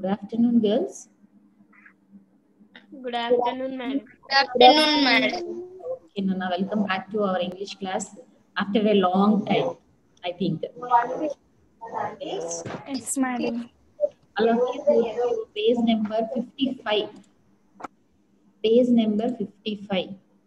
Good afternoon, girls. Good afternoon, madam. Good afternoon, madam. Okay, Nana, welcome back to our English class after a long time, I think. Yes, madam. Allah, please go to page number 55. Page number 55.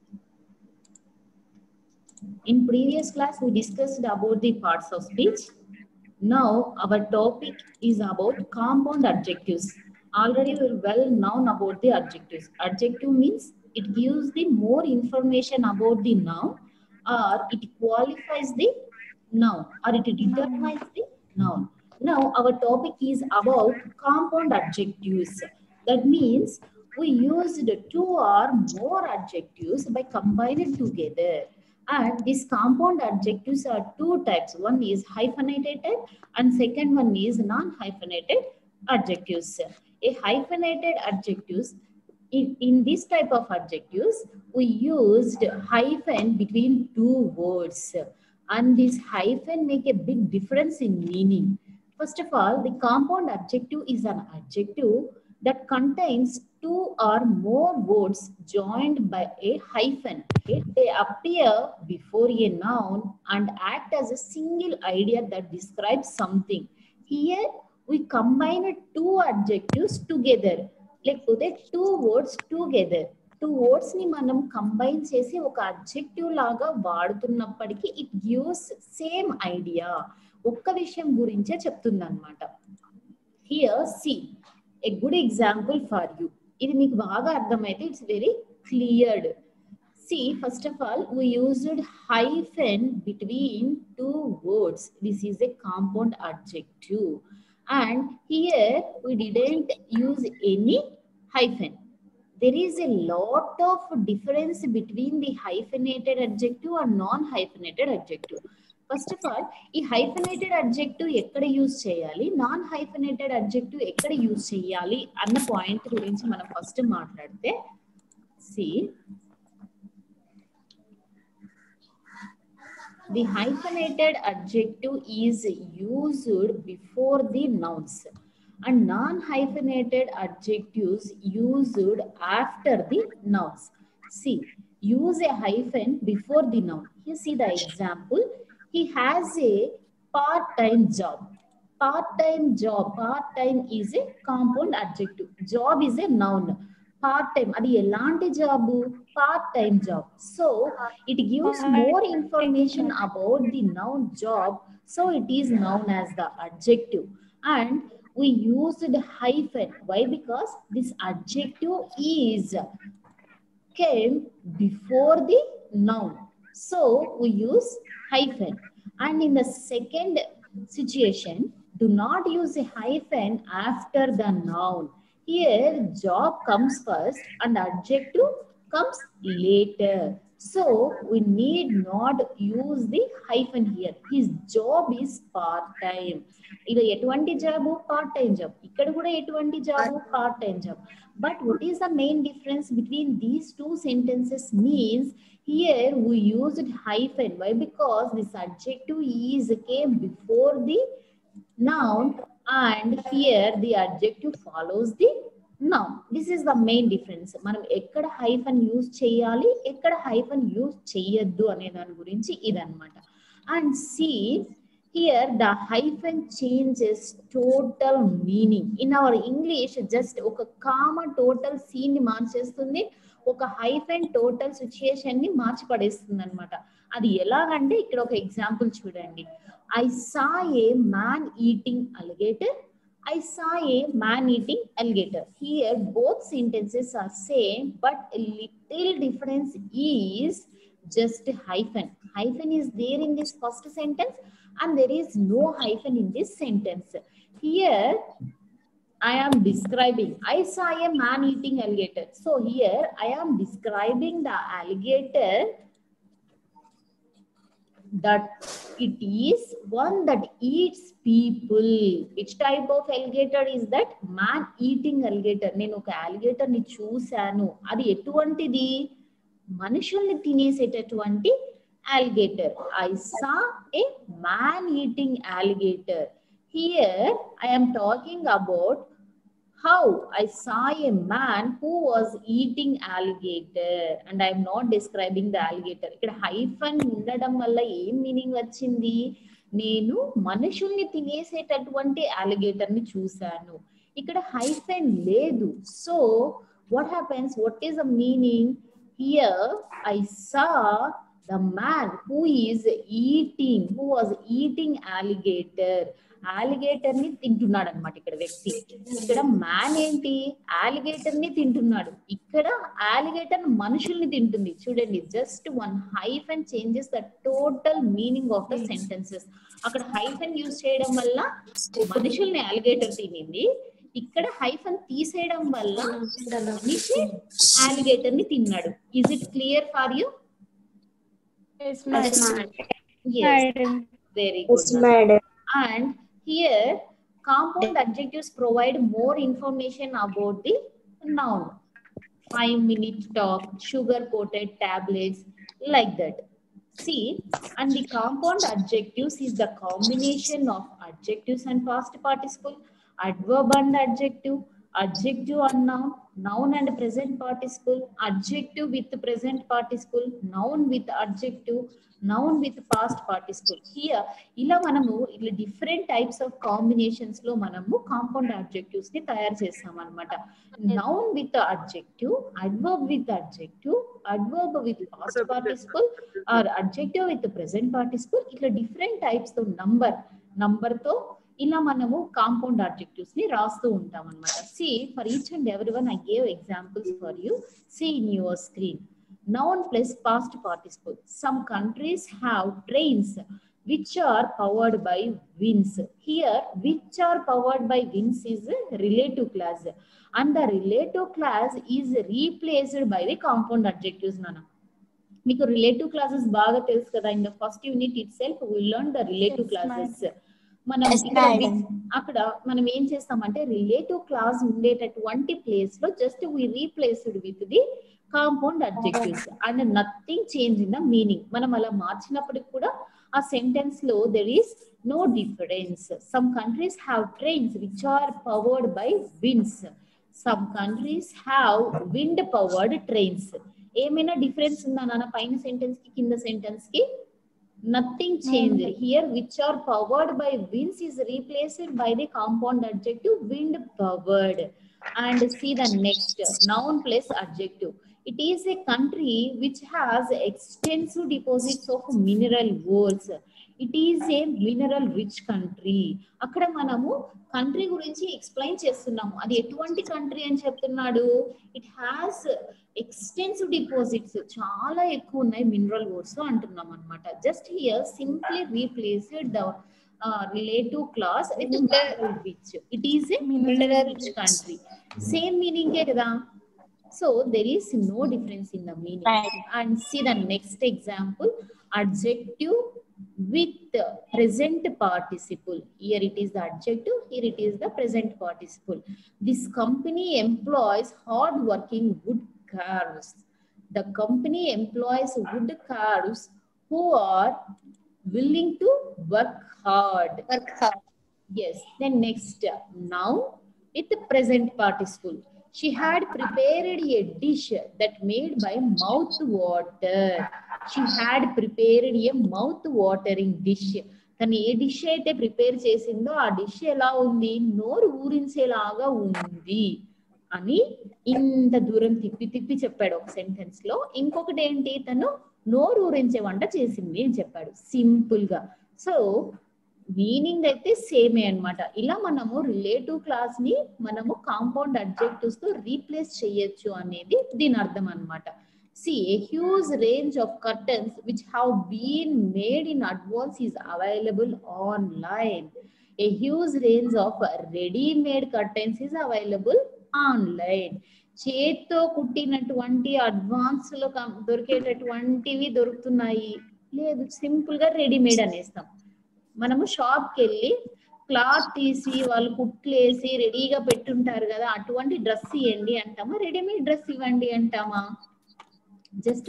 In previous class, we discussed about the parts of speech. Now, our topic is about compound adjectives. Already we are well known about the adjectives. Adjective means it gives the more information about the noun, or it qualifies the noun, or it determines the noun. Now, our topic is about compound adjectives. That means we used two or more adjectives by combining together. And these compound adjectives are two types. One is hyphenated and second one is non-hyphenated adjectives. A hyphenated adjectives, in this type of adjectives, we used hyphen between two words. And this hyphen make a big difference in meaning. First of all, the compound adjective is an adjective that contains two or more words joined by a hyphen. They appear before a noun and act as a single idea that describes something. Here, we combine two adjectives together. లేకపోతే two words together. Two words ని మనం combine చేసి ఒక adjective లాగా వాడుతున్నప్పటికీ it gives same idea. ఒక్క విషయం గురించే చెప్తుంది అనమాట. Here see a good example for you. ఇది మీకు బాగా అర్థమైతే it's very cleared. See, first of all, we used hyphen between two words. This is a compound adjective. And here we didn't use any hyphen. There is a lot of difference between the hyphenated adjective and non-hyphenated adjective. First of all, ఈ hyphenated adjective ఎక్కడ use చేయాలి, non hyphenated adjective ఎక్కడ use చేయాలి అన్న point గురించి మనం first మాట్లాడితే, see, the hyphenated adjective is used before the nouns and non-hyphenated adjectives used after the nouns. See, use a hyphen before the noun. You see the example. He has a part-time job. Part-time job. Part-time is a compound adjective. Job is a noun. Part-time, అది ఎలాంటి job? Part-time job. So it gives more information about the noun job. So it is known as the adjective. And we used hyphen. Why? Because this adjective is came before the noun. So we use hyphen. And in the second situation, do not use a hyphen after the noun. Here, job comes first and adjective comes later. So, we need not use the hyphen here. His job is part-time. Ila etuvanti job? Part-time job. Ikkada kuda etuvanti job? Part-time job. But what is the main difference between these two sentences means, here we used hyphen. Why? Because this adjective is came before the noun and here the adjective follows the noun. This is the main difference. మనం ఎక్కడ hyphen use చేయాలి, ఎక్కడ hyphen use చేయొద్దు అనే దాని గురించి ఇదన్నమాట. And see here the hyphen changes total meaning. In our English just ఒక కామ టోటల్ సీన్ ని మార్చేస్తుంది, ఒక హైఫన్ టోటల్ సిచ్యుయేషన్ ని మార్చి పడేస్తుంది అనమాట. అది ఎలాగంటే ఇక్కడ ఒక ఎగ్జాంపుల్ చూడండి. I saw a man eating alligator. I saw a man eating alligator. Here both sentences are same, but a little difference is just hyphen. Hyphen is there in this first sentence and there is no hyphen in this sentence. Here I am describing. I saw a man eating alligator. So here I am describing the alligator that it is one that eats people. Which type of alligator is that? Man eating alligator. నేను ఒక alligator ని చూశాను. అది ఎటువంటిది? మనుషుల్ని తినేసేటటువంటి alligator. I saw a man eating alligator. Here I am talking about how I saw a man who was eating alligator and I am not describing the alligator. ఇక్కడ hyphen ఉండడం వల్ల ఏం మీనింగ్ వచ్చింది? నేను మనుషుల్ని తినేసేటటువంటి alligator ని చూశాను. ఇక్కడ హైఫన్ లేదు. So what happens? What is the meaning? Here I saw the man who was eating alligator. Alligator ని తింటున్నాడు అనమాట ఇక్కడ వ్యక్తి. ఇక్కడ మ్యాన్ ఏంటి? ఆలిగేటర్ ని తింటున్నాడు. ఇక్కడ ఆలిగేటర్ మనుషుల్ని తింటుంది. చూడండి, just one hyphen changes the total meaning of the sentences. అక్కడ హైఫన్ యూజ్ చేయడం వల్ల మనుషుల్ని ఆలిగేటర్ తినింది. ఇక్కడ హైఫన్ తీసేయడం వల్ల మనిషి ఆలిగేటర్ ని తిన్నాడు. Is it clear for you? Very good. And here compound adjectives provide more information about the noun. 5-minute talk, sugar coated tablets, like that. See, and the compound adjectives is the combination of adjectives and past participle, adverb and adjective, adjective and noun, noun and present participle, adjective with present participle, noun with adjective, noun with past participle. Here ఇలా మనము ఇట్లా different types of combinations లో మనము compound adjectives ని తయారు చేస్తాం అన్నమాట. Noun with adjective, adverb with adjective, adverb with past participle or adjective with present participle, ఇట్లా డిఫరెంట్ టైప్స్ తో నంబర్ తో ఇలా మనము కాంపౌండ్ అడ్జెక్టివ్స్ ని రాస్తూ ఉంటాం అన్నమాట. See, for each and everyone I gave examples for you. See in your screen. Noun plus past participle. Some countries have trains which are powered by winds. Here, which are powered by winds is a relative class, and the relative class is replaced by the compound adjectives. Nana, మీకు relative clauses బాగా తెలుసు కదా. In the first unit itself we learn the relative clauses. మనం అక్కడ మనం ఏం చేస్తామంటే relative clause ఉండేటటువంటి ప్లేస్ లో just we replaced with the compound adjectives and nothing change in the meaning. మనం అలా మార్చినప్పటికి కూడా ఆ సెంటెన్స్ లో there is no difference. Some countries have trains which are powered by winds. Some countries have wind powered trains. ఏమైనా difference ఉందా నాన్న పైన సెంటెన్స్ కి కింద సెంటెన్స్ కి? Nothing change. Here which are powered by winds is replaced by the compound adjective wind powered. And see the next, noun plus adjective. It is a country which has extensive deposits of mineral ores. It is a mineral rich country. అక్కడ మనము country గురించి explain చేస్తున్నాము. అది ఎటువంటి country అని చెప్తున్నాడు? It has extensive deposits, చాలా ఎక్కువ ఉన్నాయి మినరల్ ఓర్స్ అంటున్నాం అనమాట. Just here simply replaced the relative class with mineral rich. It is a mineral rich country. Same meaning ke kada. So there is no difference in the meaning. Right. And see the next example, adjective with present participle. Here it is the adjective, here it is the present participle. This company employs hard working woodcarvers. The company employs woodcarvers who are willing to work hard. Yes. Then next, noun with the present participle. She had prepared a dish that made by mouth water. She had prepared a mouth watering dish. తను ఏ dish అయితే prepare చేసిందో ఆ dish ఎలా ఉంది? నోరు ఊరించేలాగా ఉంది అని ఇంత దూరం తిప్పి చెప్పాడు ఒక సెంటెన్స్ లో. ఇంకొకటి ఏంటి? తను నోరు ఊరించే వంట చేసింది అని చెప్పాడు సింపుల్ గా. సో మీనింగ్ అయితే సేమే అన్నమాట. ఇలా మనము రిలేటివ్ క్లాస్ ని మనము కాంపౌండ్ అడ్జెక్టివ్స్ తో రీప్లేస్ చేయొచ్చు అనేది దీని అర్థం అన్నమాట. See, a huge range of curtains which have been made in advance is available online. A huge range of ready-made curtains is available online. చేత్తో కుట్టినటువంటి అడ్వాన్స్ లో దొరికేటటువంటివి దొరుకుతున్నాయి లేదు, సింపుల్ గా రెడీమేడ్ అనేస్తాం. మనము షాప్ కి వెళ్ళి క్లాత్ తీసి వాళ్ళు కుట్లేసి రెడీగా పెట్టుంటారు కదా, అటువంటి డ్రెస్ ఇవ్వండి అంటామా, రెడీమేడ్ డ్రెస్ ఇవ్వండి అంటామా? Just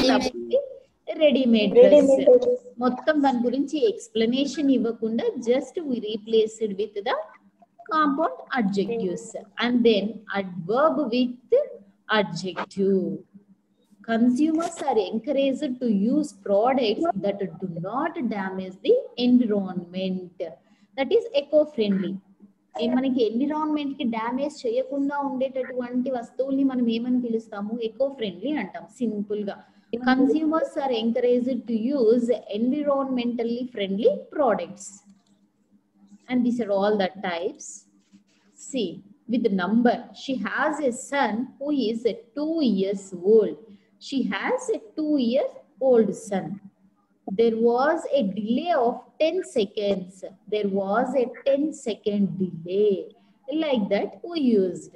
readymade dress. మొత్తం దాని గురించి ఎక్స్ప్లెనేషన్ ఇవ్వకుండా just we replaced with the compound adjectives. And then adverb with adjective. Consumers are encouraged to use products that do not damage the environment. That is eco-friendly. మనకి environment కి damage చేయకుండా ఉండేటటువంటి వస్తువుల్ని మనం ఏమని పిలుస్తాము? ఎకో ఫ్రెండ్లీ అంటాం simple గా. Consumers are encouraged to use environmentally friendly products. And these are all the types. See, with the number, she has a son who is 2 years old. She has a 2-year-old son. There was a delay of 10 seconds. There was a 10-second delay. Like that, we used.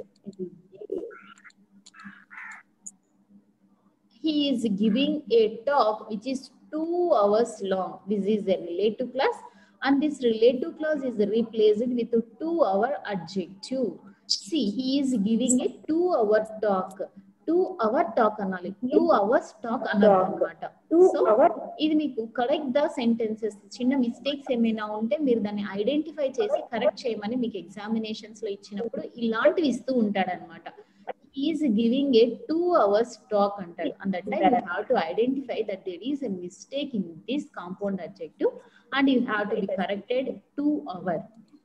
He is giving a talk which is 2 hours long. This is a relative clause, and this relative clause is replaced with a 2-hour adjective. See, he is giving a 2-hour talk. 2-hour talk anali. 2 hours talk anadannamata. So, ఇది మీకు correct the sentences చిన్న mistakes ఏమైనా ఉంటే మీరు దాన్ని identify చేసి correct చేయమని మీకు ఎగ్జామినేషన్స్ లో ఇచ్చినప్పుడు ఇలాంటివి ఇస్తూ ఉంటాడన్నమాట. He is giving a 2 hours talk antaru. And that time you have to identify that there is a mistake in this compound adjective and you have to be corrected 2 hour.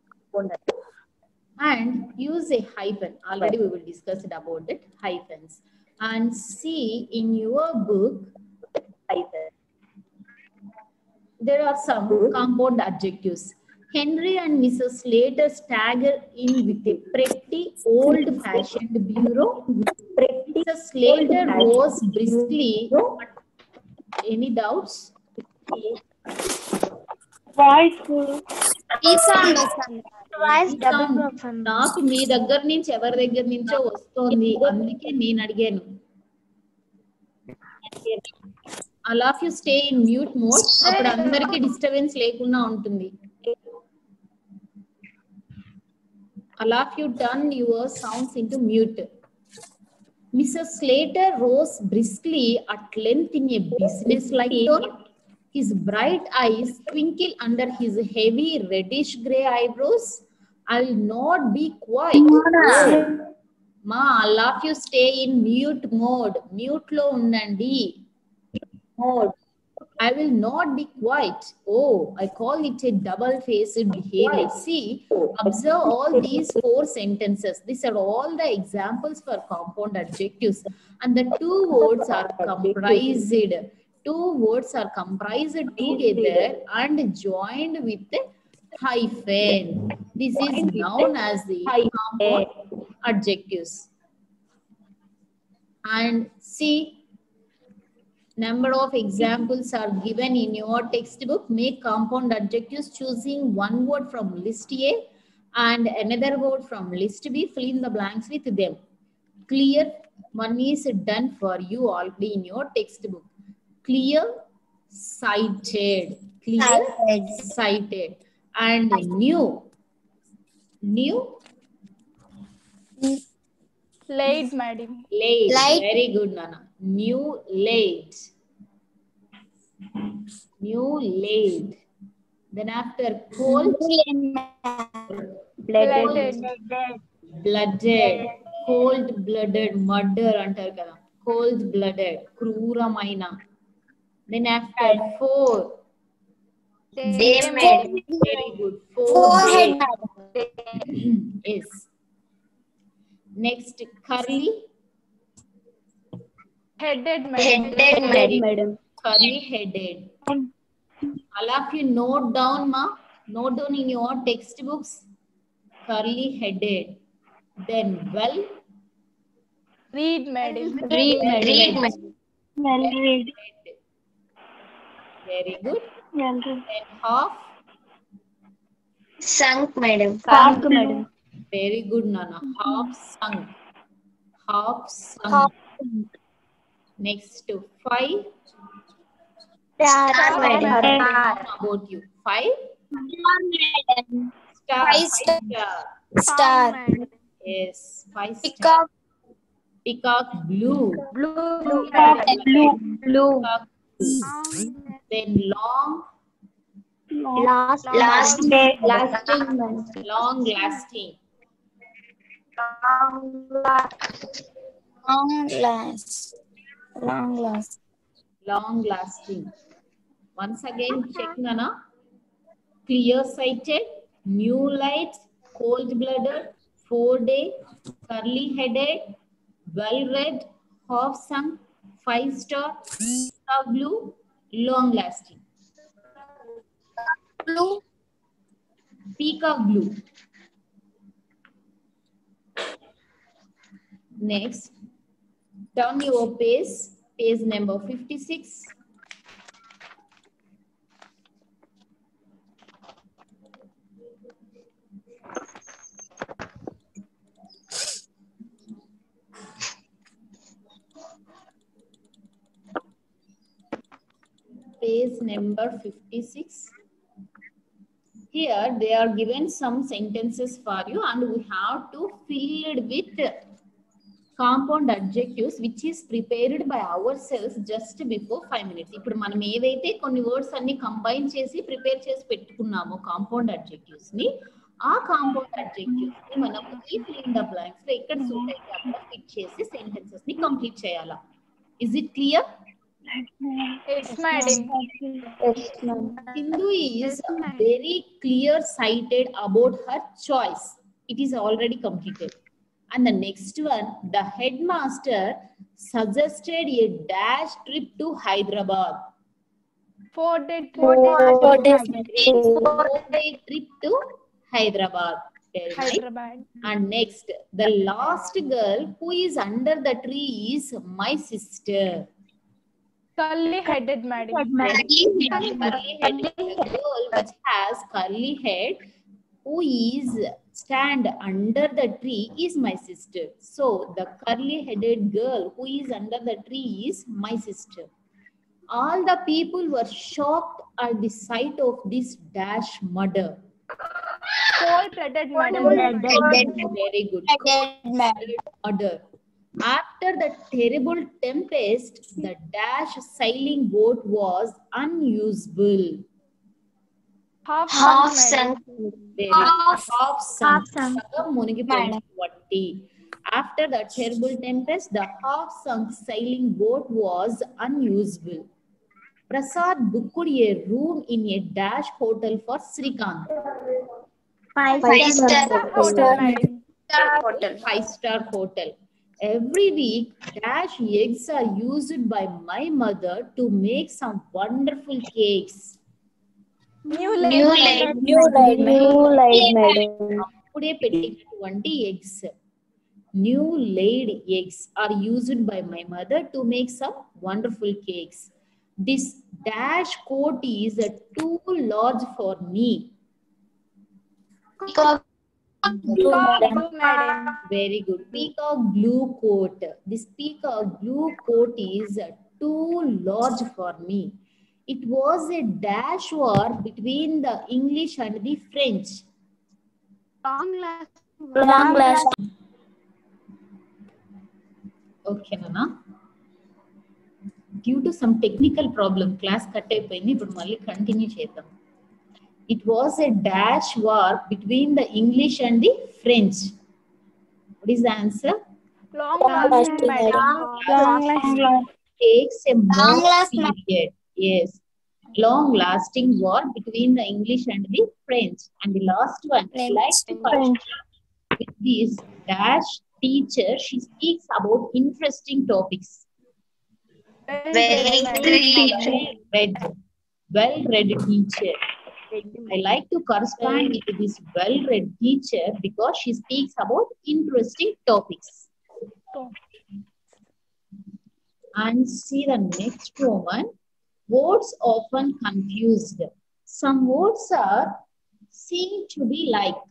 And use a hyphen. Already we will discuss it about it. Hyphens. And see in your book, there are some compound adjectives. Henry and Mrs. Slater stagger in with a pretty old-fashioned bureau. Mrs. Slater rose briskly. Any doubts? నాకు మీ దగ్గర నుంచి ఎవరి దగ్గర నుంచో వస్తోంది, అందుకే నేను అడిగాను. All of you stay in mute mode. అప్పుడు అందరికి డిస్టర్బెన్స్ లేకుండా ఉంటుంది. All of you turn your sounds into mute. Mrs. Slater rose briskly at length in a business-like tone. His bright eyes twinkle under his heavy reddish-grey eyebrows. I'll not be quiet. Ma, all of you stay in mute mode. Mute lo undandi. I will not be quiet. Oh, I call it a double-faced behavior. See, observe all these 4 sentences. These are all the examples for compound adjectives. And the 2 words are comprised. 2 words are comprised together and joined with the hyphen. This is known as the compound adjectives. And see, number of examples are given in your textbook. Make compound adjectives choosing one word from list A and another word from list B. Fill in the blanks with them. Clear, one is done for you already in your textbook. Clear, sighted. Clear, sighted. And new. New? Late, madam. Late. Very good, Nana. New, late. New, late. Then after cold, blooded. Cold blooded, murder antaru kada. Cold blooded, kruramaina. Then after 4, very good. 4 yes. Next, curly. Headed, madam. Curly headed. All of you note down, ma. Note down in your textbooks. Curly headed. Then well. Read, madam. Very good. Then half. Sunk, madam. Very good, Nana. Half sunk. Half sunk. Next to 5. Star, madam. About you. 5. Star. Star. Yes. 5 star. Peacock. Peacock blue. Blue. Peacock blue. Then long. Last day. Lasting. Long lasting. Long lasting. Once again, check Nana. Clear sighted, new lights, cold blooded, 4-day, curly headed, well read, half sung, 5-star, blue, long lasting. Blue. Peacock blue. Next, turn your page number 56. Page number 56. Here they are given some sentences for you and we have to fill it with compound adjectives which is prepared by ourselves just before 5 minutes. ఇప్పుడు మనం ఏవైతే కొన్ని words అన్ని combine చేసి prepare చేసి పెట్టుకున్నామో compound adjectives ని ఆ compound adjectives ని మనం ఈ ఫిల్ ఇన్ ద బ్లాంక్స్ లో ఎక్కడ సూట్ అయితే అక్కడ ఫిట్ చేసి సెంటెన్సెస్ ని కంప్లీట్ చేయాలా. Is it clear? Yes, madam. Sindhu is very clear sighted about her choice. It is already completed. And the next one, the headmaster suggested a dash trip to Hyderabad. 4-day trip to Hyderabad. Very nice. Hyderabad. And next, the last girl who is under the tree is my sister. Curly headed, madam. Curly headed. The girl which has curly head who is stand under the tree is my sister. So the curly headed girl who is under the tree is my sister. All the people were shocked at the sight of this dash murder. Cold-blooded, madam. Very good. Murder. After the terrible tempest, the dash sailing boat was unusable. Half sunk. Half sunk. After the terrible tempest, the half sunk sailing boat was unusable. Prasad booked a room in a dash hotel for Srikanth. 5-star hotel. 5-star hotel. Every week, dash eggs are used by my mother to make some wonderful cakes. New light, madam. అప్పుడే పెట్టినటువంటి eggs. New laid eggs are used by my mother to make some wonderful cakes. This dash coat is too large for me. Blue, madam. Very good. Peacock blue coat. This peacock blue coat is too large for me. It was a dash war between the English and the French. Long last. Okay, Nana. Due to some technical problem, class cut అయిపోయింది. ఇప్పుడు మళ్ళీ continue చేద్దాం. It was a dash war between the English and the French. What is the answer? Long lasting, madam. Takes a more period. Yes. Long lasting war between the English and the French. And the last one, with this dash teacher, she speaks about interesting topics. Well-read teacher. I like to correspond with this well-read teacher because she speaks about interesting topics. And see the next one. Words often confused. Some words are seen to be like,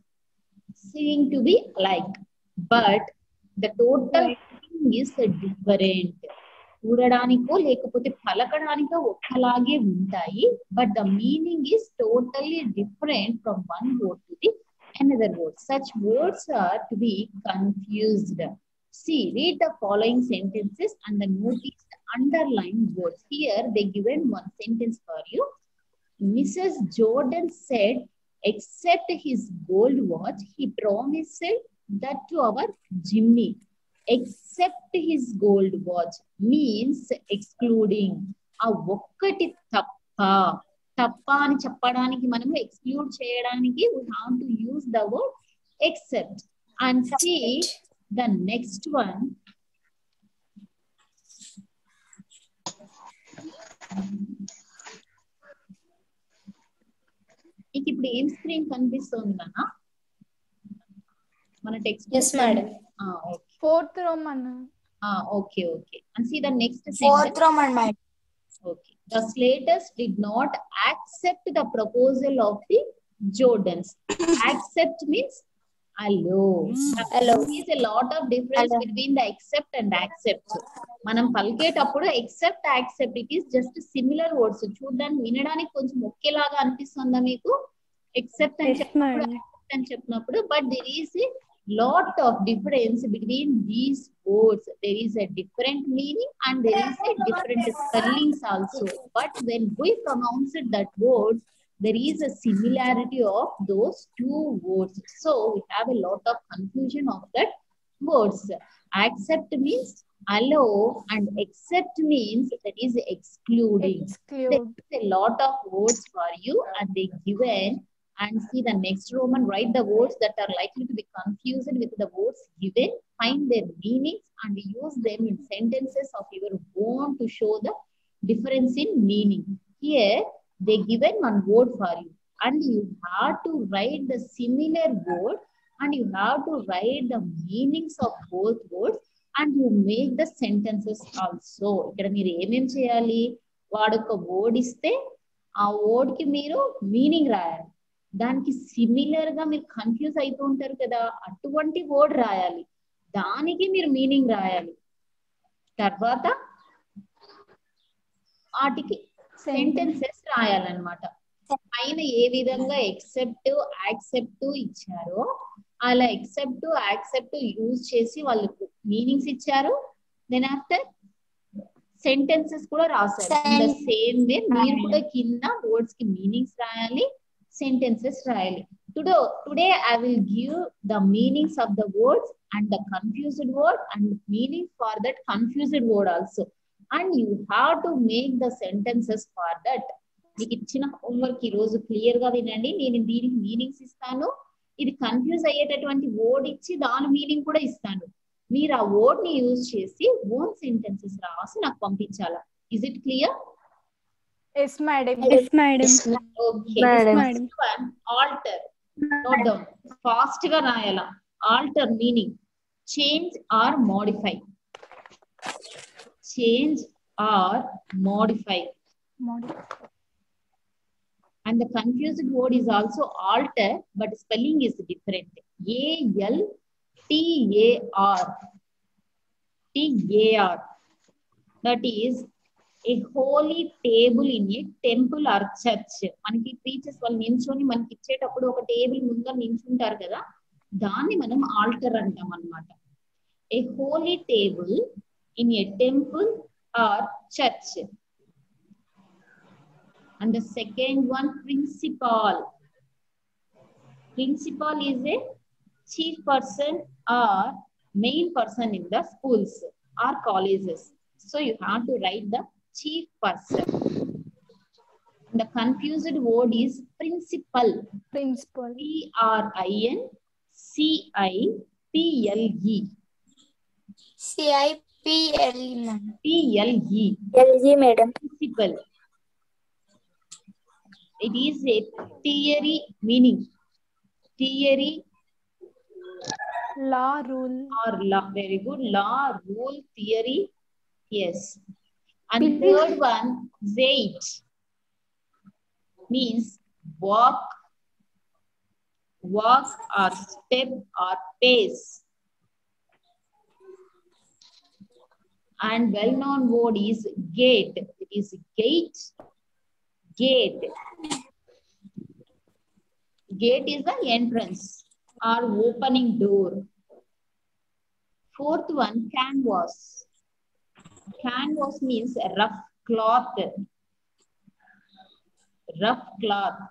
but the total meaning is different. చూడడానికో లేకపోతే పలకడానికో ఒక్కలాగే ఉంటాయి, but the meaning is totally different from one word to the another word. Such words are to be confused. See, read the following sentences and then notice the underlined words. Here they given one sentence for you. Mrs. Jordan said, except his gold watch, he promised that to our Jimmy. Except his gold watch means excluding. ఆ ఒక్కటి తప్ప తప్ప అని చెప్పడానికి మనము exclude చేయడానికి we have to use the word except. And see the next one. ఇప్పుడు ఏం స్క్రీన్ కనిపిస్తుంది నాన్న మన text Yes, madam. Okay Fourth Roman. Okay and see the next Fourth sentence. Roman, madam. Okay, the Slaters did not accept the proposal of the Jordans. Accept means allow. Allow. There is a lot of difference Allow. between the accept and accept. మనం పలికేటప్పుడు accept accept it is just similar words. చూడడానికి వినడానికి కొంచెం ఒకేలాగా అనిపిస్తుందా మీకు? accept అని చెప్పినప్పుడు accept అని చెప్పినప్పుడు but there is a lot of difference between these words. There is a different meaning and there is a different spellings also. But when we pronounce that words, there is a similarity of those two words. So we have a lot of confusion of that words. Accept means allow and accept means that is excluding. Exclude. There is a lot of words for you and they given. And see the next Roman, write the words that are likely to be confused with the words given, find their meanings and use them in sentences of your own to show the difference in meaning. Here, they given one word for you and you have to write the similar word and you have to write the meanings of both words and you make the sentences also. ఇక్కడ మీరు ఏమేం చేయాలి? వాడొక word ఇస్తే ఆ word కి మీరు meaning రాయాలి. దానికి సిమిలర్ గా మీరు కన్ఫ్యూజ్ అయితూ ఉంటారు కదా, అటువంటి వర్డ్ రాయాలి, దానికి మీరు మీనింగ్ రాయాలి, తర్వాత వాటికి సెంటెన్సెస్ రాయాలన్నమాట. పైన ఏ విధంగా ఎక్సెప్ట్ యాక్సెప్ట్ ఇచ్చారో అలా ఎక్సెప్ట్ యాక్సెప్ట్ యూజ్ చేసి వాళ్ళు మీనింగ్స్ ఇచ్చారు. దెన్ ఆఫ్టర్ సెంటెన్సెస్ కూడా రాశారు. ఇన్ ద సేమ్ వే మీరు కూడా కింద వర్డ్స్ కి మీనింగ్స్ రాయాలి, sentences రాయాలి. Today I will give the meanings of the words and the confused word and meaning for that confused word also. And you have to make the sentences for that. మీకు ఇచ్చిన homework ఈ రోజు clear గా వినండి. నేను దీనికి meanings ఇస్తాను, ఇది కన్ఫ్యూజ్ అయ్యేటటువంటి వర్డ్ ఇచ్చి దాని మీనింగ్ కూడా ఇస్తాను. మీరు ఆ వర్డ్ ని యూజ్ చేసి ఓన్ సెంటెన్సెస్ రాసి నాకు పంపించాలా. Is it clear? Yes, madam. Yes, madam. Okay. Madam. Next one, alter. Note down. Fast ga rayala. Alter meaning change or modify. Change or modify. And the confused word is also alter, but spelling is different. A-L-T-A-R. T-A-R. That is a holy table in a temple or church. మనకి teachers వాళ్ళు నించొని మనకి ఇచ్చేటప్పుడు ఒక table ముందర నించుంటారు కదా, దాన్ని మనం ఆల్టర్ అంటాం అన్నమాట. A holy table in a temple or church. And the second one, principal. Principal is a chief person or main person in the schools or colleges. So you have to write the chief person. The confused word is principal. Principal. P-R-I-N-C-I-P-L-E. C-I-P-L-E, madam. P-L-E. L-G, madam. Principal. It is a theory meaning. Theory Law, rule. or law. Very good. Law, rule, theory. Yes. And the third one, wait, means walk or step or pace. And well-known word is gate. It is gate. Gate. Gate is the entrance or opening door. Fourth one, canvas. Canvas means a rough cloth. rough cloth.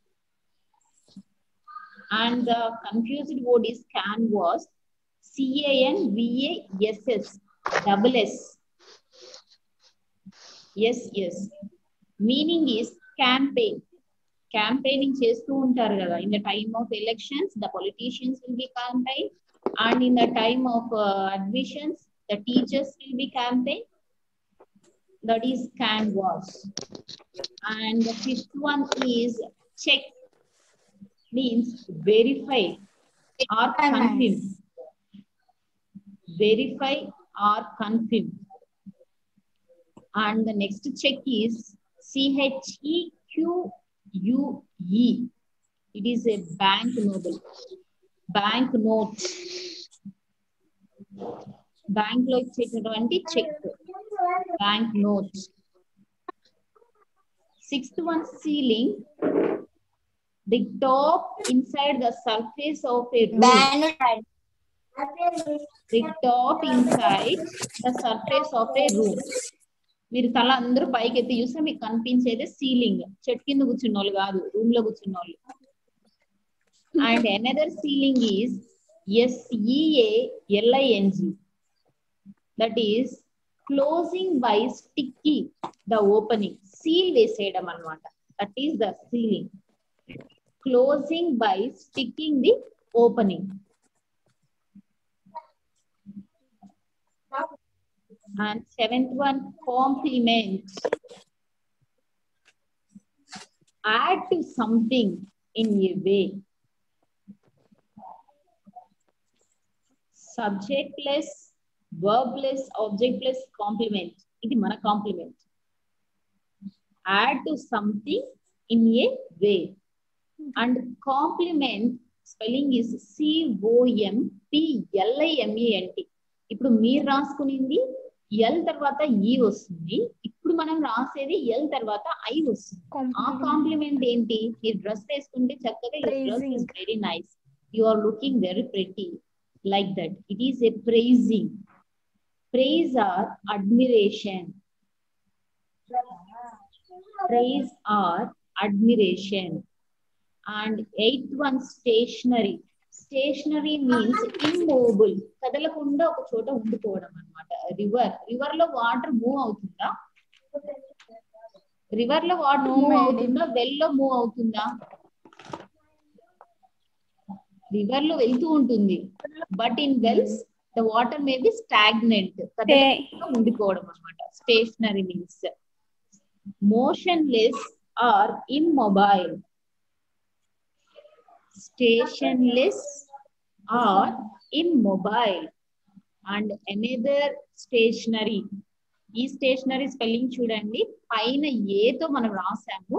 And the confused word is canvas, CANVASS, double S. Yes. Meaning is campaign. Campaigning చేస్తూ ఉంటారు కదా. In the time of elections, the politicians will be campaign, and in the time of admissions, the teachers will be campaign. That is canvas. And the fifth one is check, means verify or confirm. Verify or confirm. And the next check is CHEQUE. It is a bank note. Bank note. Bank lo iచ్చేటటువంటి check. Bank note. Sixth one, ceiling. The top inside the surface of a room. The top inside the surface of a room. మీరు తల అందరూ పైకి ఎత్తి చూస్తే మీకు కనిపించేది ceiling. చెట్టు కింద కూర్చున్న వాళ్ళు కాదు, రూమ్ లో కూర్చున్న వాళ్ళు. And another ceiling is SEALING. That is closing by sticky the opening. Seal వేసేయడం అన్నమాట. That is the ceiling. Closing by sticking the opening. And seventh one, complement. Add to something in a way. Subjectless, verbless, objectless complement. It is mana complement. Add to something in a way. And complement spelling is COMPLIMENT. ఇప్పుడు మీరు రాసుకునింది L తర్వాత ఈ వస్తుంది. ఇప్పుడు మనం రాసేది L తర్వాత I వస్తుంది. ఆ కాంప్లిమెంట్ ఏంటి? మీరు డ్రెస్ వేసుకుంటే చక్కగా your dress is very nice, you are looking very pretty, like that. It is a praising. Praise or admiration. Praise or admiration. And eighth one, stationary. Stationary means immobile. కదలకుండా ఒక చోట ఉండిపోవడం అన్నమాట. River లో water move అవుతుందా? River లో water move అవుతుందా? Well లో మూవ్ అవుతుందా? రివర్ లో వెళ్తూ ఉంటుంది. But in wells the water may be stagnant. కదలకుండా ఉండిపోవడం అన్నమాట. Stationary means motionless or immobile. Stationless or immobile. And another stationary. ఈ స్టేషనరీ స్పెల్లింగ్ చూడండి. పైన ఏ తో మనం రాసాము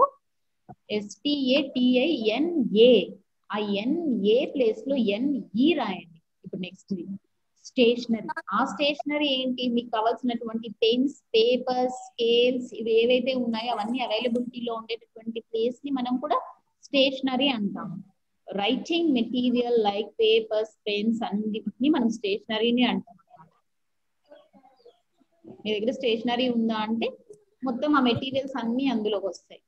STATINA. ఆ NA ప్లేస్ లో NE రాయండి. ఇప్పుడు నెక్స్ట్ స్టేషనరీ. ఆ స్టేషనరీ ఏంటి? మీకు కావాల్సినటువంటి పెన్స్, పేపర్స్, స్కేల్స్ ఇవి ఏవైతే ఉన్నాయో అవన్నీ అవైలబిలిటీలో ఉండేటటువంటి ప్లేస్ ని మనం కూడా స్టేషనరీ అంటాము. Writing material like papers, pens అన్నిటిని మనం స్టేషనరీని అంటాం. మీ దగ్గర స్టేషనరీ ఉందా అంటే మొత్తం ఆ మెటీరియల్స్ అన్ని అందులోకి వస్తాయి.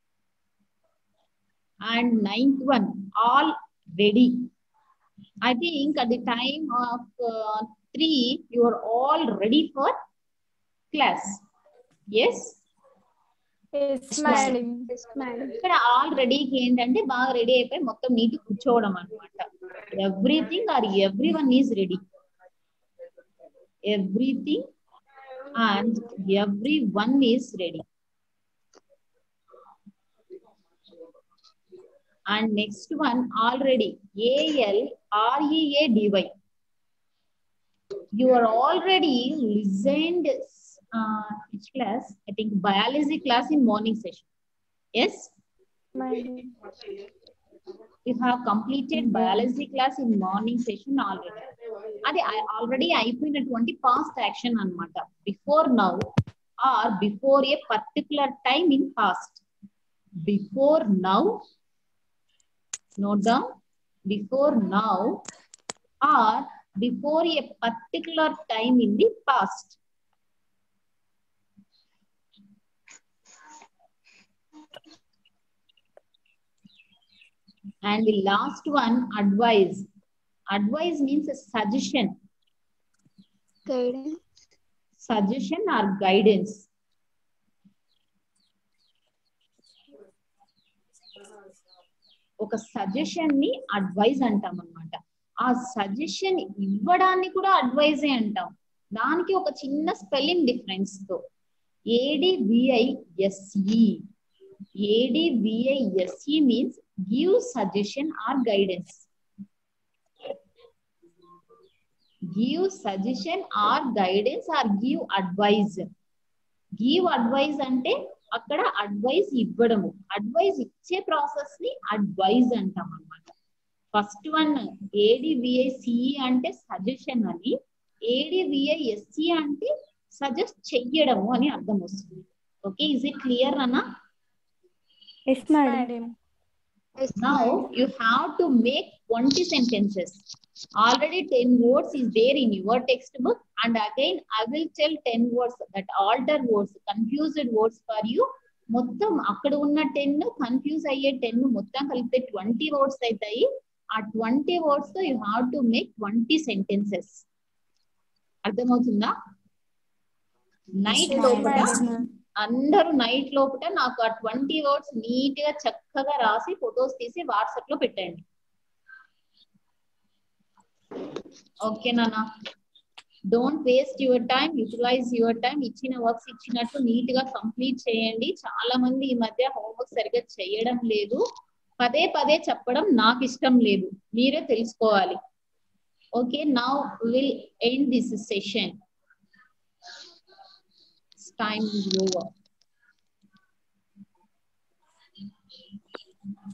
And ninth one, all ready. I think at the time of 3 you are all ready for class. Yes? Yes, madam. ఇక్కడ ఆల్రెడీకి ఏంటంటే బాగా రెడీ అయిపోయి మొత్తం నీట్ కూర్చోవడం అనమాట. Everything or everyone is ready. Everything and everyone is ready. And next one, already. ALREADY. You are already listened which class? I think biology class in morning session. Yes? You have completed biology class in morning session already. Adi already అయిపోయినటువంటి past action అన్నమాట. Before now or before a particular time in past. Before now, note down, before now or before a particular time in the past. And the last one, advise. Advise means a suggestion. Guidance. Suggestion or guidance. ఒక suggestion ని advise అంటాం అన్నమాట. ఆ suggestion ఇవ్వడాన్ని కూడా అడ్వైజే అంటాం. దానికి ఒక చిన్న స్పెల్లింగ్ డిఫరెన్స్ తో ADVISE. ADVISE means give suggestion or guidance. Give suggestion or guidance or give advice. Give advice అంటే అక్కడ అడ్వైస్ ఇవ్వడము. అడ్వైస్ ఇచ్చే ప్రాసెస్ ని అడ్వైజ్ అంటాం అన్నమాట. ఫస్ట్ వన్ ADVICE అంటే సజెషన్ అని, ADVISE అంటే సజెస్ట్ చెయ్యడము అని అర్థం వస్తుంది. ఓకే, ఇస్ ఇట్ క్లియర్ అన్న? Yes, madam. Madam. Now you have to make 20 sentences. Already 10 words is there in your textbook, and again I will tell 10 words that alter words, confused words for you. మొత్తం అక్కడ ఉన్న 10 confuse అయ్యే 10 మొత్తం కలిపితే 20 words అవుతాయి. ఆ 20 words తో you have to make 20 sentences. అర్థమవుతుందా? నైట్ లోపల అందరూ నైట్ లోపల నాకు ఆ 20 వర్డ్స్ నీట్ గా చక్కగా రాసి ఫొటోస్ తీసి వాట్సాప్ లో పెట్టండి. ఓకే నాన్న, don't waste your time, utilize your time. ఇచ్చిన వర్క్స్ ఇచ్చినట్టు నీట్ గా కంప్లీట్ చేయండి. చాలా మంది ఈ మధ్య హోంవర్క్ సరిగ్గా చేయడం లేదు. పదే పదే చెప్పడం నాకు ఇష్టం లేదు, మీరే తెలుసుకోవాలి. Okay, now will end this session. Time is over.